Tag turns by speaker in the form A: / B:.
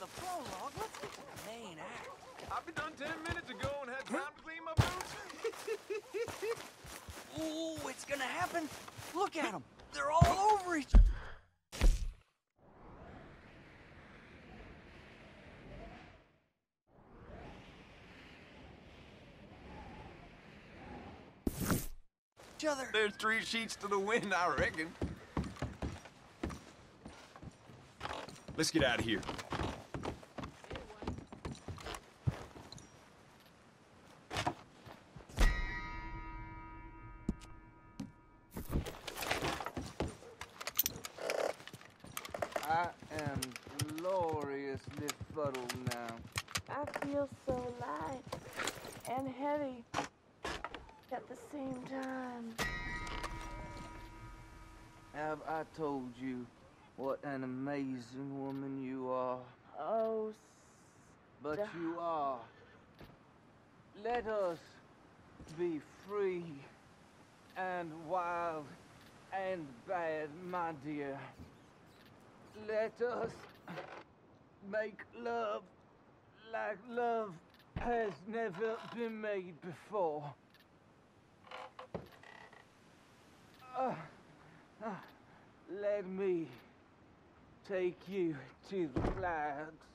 A: the prologue. Let's get to the main act.
B: I've been done 10 minutes ago and had time to clean my boots.
A: Ooh, it's gonna happen. Look at them. They're all over each... other.
B: There's 3 sheets to the wind, I reckon. Let's get out of here.
C: I am gloriously fuddled now.
D: I feel so light and heavy at the same time.
C: Have I told you what an amazing woman you are?
D: Oh,
C: But
D: stop.
C: you are. Let us be free and wild and bad, my dear. Let us make love like love has never been made before. Let me take you to the flags.